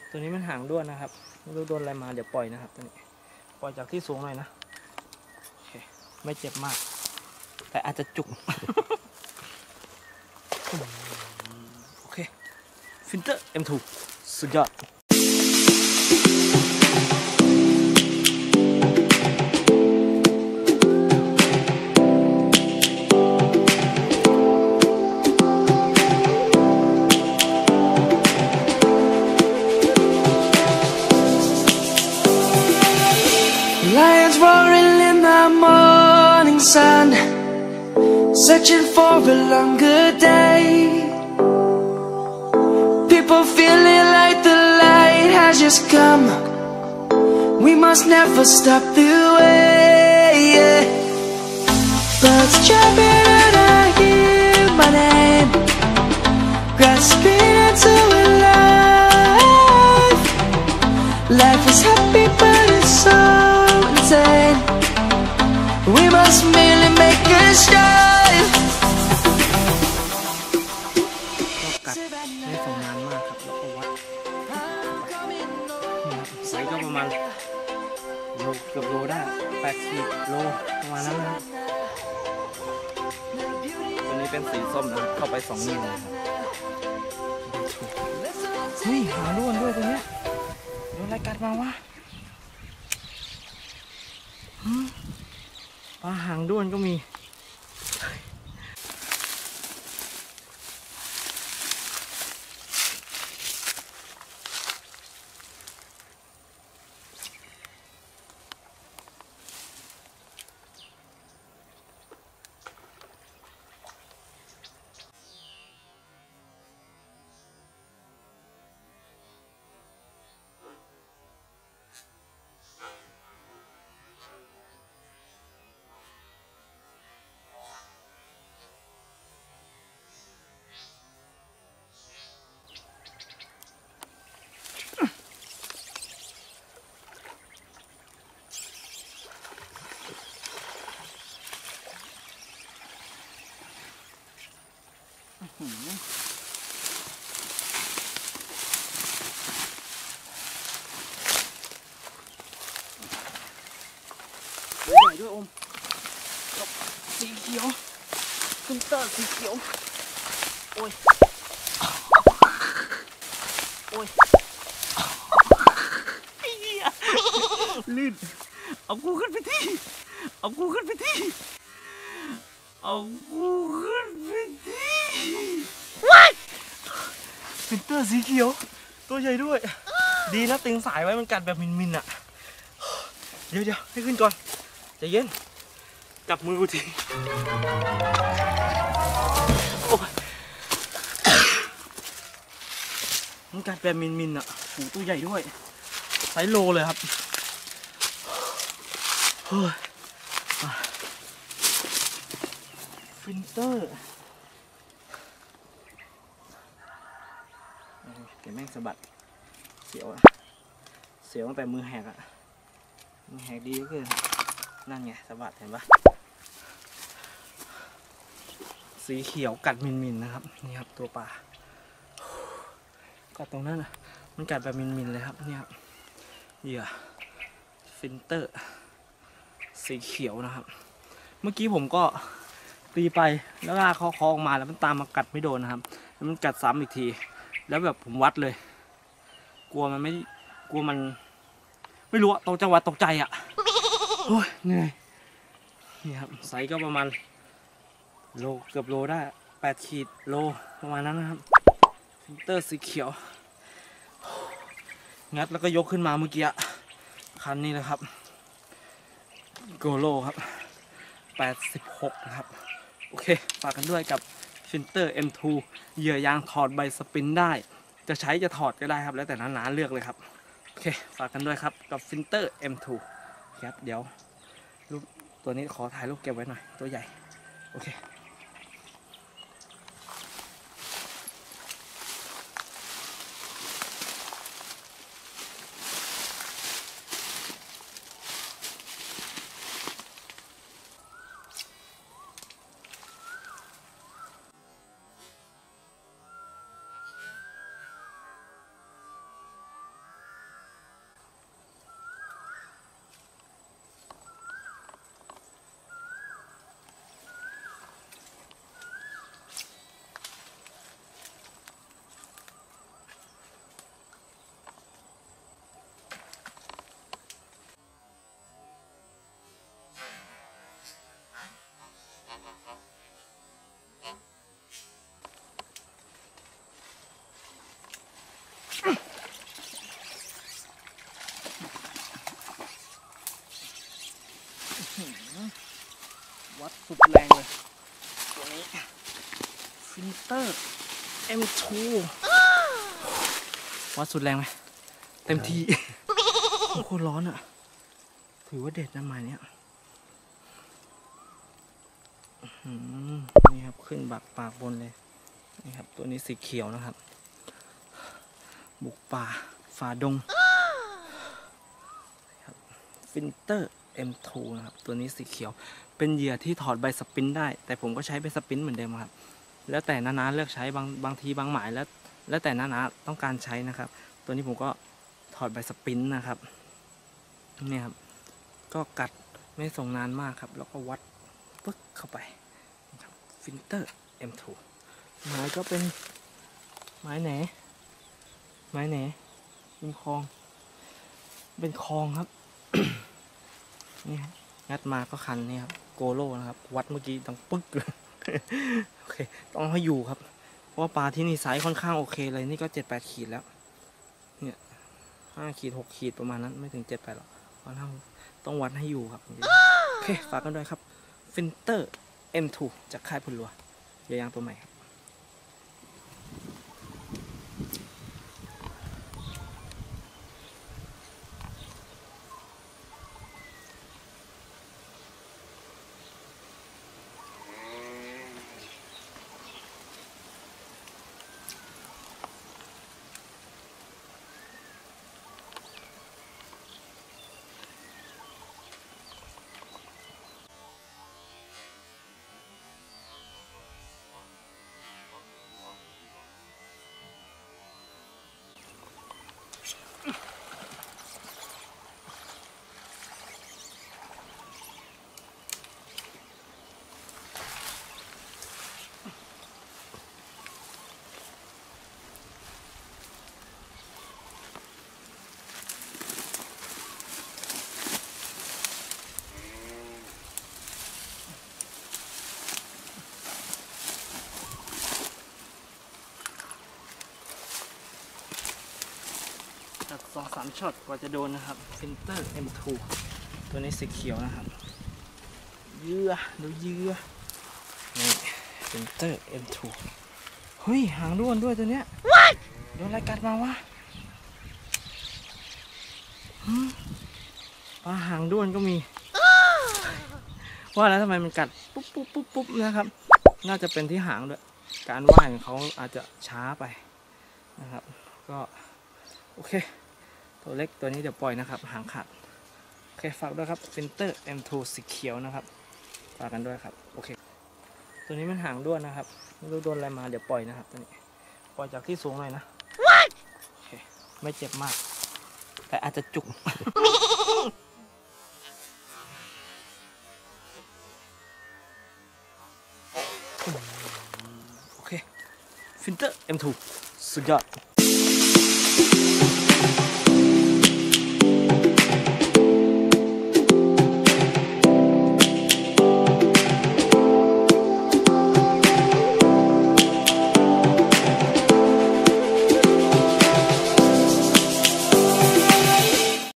ตัวนี้มันหางด้วนนะครับไม่รู้โดนอะไรมาเดี๋ยวปล่อยนะครับตัวนี้ปล่อยจากที่สูงหน่อยนะโอเคไม่เจ็บมากแต่อาจจะจุก โอเคฟินเตอร์ M2 สุดยอด Lions roaring in the morning sun, searching for a longer day. People feeling like the light has just come. We must never stop the way. Birds chirping and I hear my name, grasping into a life. Life is happy but it's so we must merely make a strive. กัดได้ส่งนานมากครับแล้วก็วัดไซส์ก็ประมาณโลเกือบโลได้80 โลประมาณนั้นนะครับตัวนี้เป็นสีส้มนะเข้าไป2 นิ้วนะครับเฮ้ยหาด้วนด้วยตัวเนี้ยโดนอะไรกัดมาวะปลาหางด้วนก็มีใหญ่ด้วยอมกับสีเขียวฟิลเตอร์สีเขียวโอ้ยโอ้ยลื่นเอากูขึ้นไปที่เอากูขึ้นไปที่เอากูขึ้นไปที่ฟิลเตอร์สีเขียวตัวใหญ่ด้วยดีนะตึงสายไว้มันกัดแบบมินๆอ่ะเดี๋ยวให้ขึ้นก่อนใจเย็นจับมือกูทีมันกัดแบบมินๆอ่ะหูตัวใหญ่ด้วยไซส์โลเลยครับฟินเตอร์เดี๋ยวแม่งสะบัดเสียวตั้งแต่มือแหกอ่ะมือแหกดีก็คือนั่นไงสะบัดเห็นปะสีเขียวกัดมินๆนะครับนี่ครับตัวปลากัดตรงนั้นนะมันกัดแบบมินๆเลยครับนี่ครับเหยื่อฟินเตอร์สีเขียวนะครับเมื่อกี้ผมก็ตีไปแล้วลากคอออกมาแล้วมันตามมากัดไม่โดนนะครับแล้วมันกัดซ้ำอีกทีแล้วแบบผมวัดเลยกลัวมันไม่รู้อะตกจังหวะตกใจอะโอ้ยเหนื่อยนี่ครับไซส์ก็ประมาณโลเกือบโลได้8 ขีดโลประมาณนั้นนะครับฟิลเตอร์สีเขียวงัดแล้วก็ยกขึ้นมาเมื่อกี้คันนี้นะครับโกโลครับ86นะครับโอเคฝากกันด้วยกับฟิลเตอร์ M2 เหยื่อยางถอดใบสปินได้จะใช้จะถอดก็ได้ครับแล้วแต่หนาๆเลือกเลยครับโอเคฝากกันด้วยครับกับฟิลเตอร์ M2 ครับเดี๋ยวรูปตัวนี้ขอถ่ายรูปเก็บไว้หน่อยตัวใหญ่โอเคสุดแรงเลยตัวนี้ฟินเตอร์ M2 วัดสุดแรงไหมเต็มที่ โคตรร้อนอ่ะถือว่าเด็ดนะหมายเนี้ยนี่ครับขึ้นบักปากบนเลยนี่ครับตัวนี้สีเขียวนะครับบุกป่าฝ่าดงฟินเตอร์ M2 นะครับตัวนี้สีเขียวเป็นเหยื่อที่ถอดใบสปินได้แต่ผมก็ใช้ใบสปินเหมือนเดิมครับแล้วแต่นาเลือกใช้บางทีบางหมายแล้วแต่นาต้องการใช้นะครับ ตัวนี้ผมก็ถอดใบสปินนะครับนี่ครับก็กัดไม่ส่งนานมากครับแล้วก็วัดปึ๊กเข้าไปนะครับฟินเตอร์ M2 หมายก็เป็นไม้แหนเป็นคลองครับ นี่ครับงัดมาก็คันนี่ครับโกโลนะครับวัดเมื่อกี้ต้องปึ๊ก โอเคต้องให้อยู่ครับเพราะว่าปลาที่นี่ไซส์ค่อนข้างโอเคเลยนี่ก็7-8 ขีดแล้วเนี่ย5 ขีด 6 ขีดประมาณนั้นไม่ถึง7-8หรอกต้องวัดให้อยู่ครับโอเคฝากกันด้วยครับฟินเตอร์ M2 จากค่ายพลลัวเรือยางตัวใหม่ครับตัด2-3 ช็อตกว่าจะโดนนะครับฟินเตอร์ M2 ตัวนี้สีเขียวนะครับเหยื่อดูเหยื่อนี่ฟินเตอร์ M2 เฮ้ยหางด้วนด้วยตัวเนี้ยโดนอะไรกัดมาวะปลาหางด้วนก็มีว่าแล้วทำไมมันกัดปุ๊บนะครับน่าจะเป็นที่หางด้วยการว่ายของเขาอาจจะช้าไปนะครับก็โอเคตัวเล็กตัวนี้เดี๋ยวปล่อยนะครับหางขาดโอเคฝากด้วยครับฟินเตอร์ M2 สีเขียวนะครับฝากกันด้วยครับโอเคตัวนี้มันหางด้วนนะครับไม่รู้โดนอะไรมาเดี๋ยวปล่อยนะครับตัวนี้ปล่อยจากที่สูงหน่อยนะโอเคไม่เจ็บมากแต่อาจจะจุก โอเคฟินเตอร์ M2 สุดยอด